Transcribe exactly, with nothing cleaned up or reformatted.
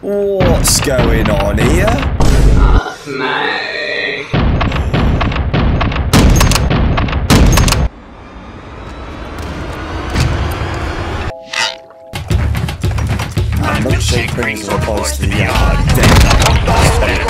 What's going on here? Oh, no. My milkshake brings a repulse to the yard. Damn.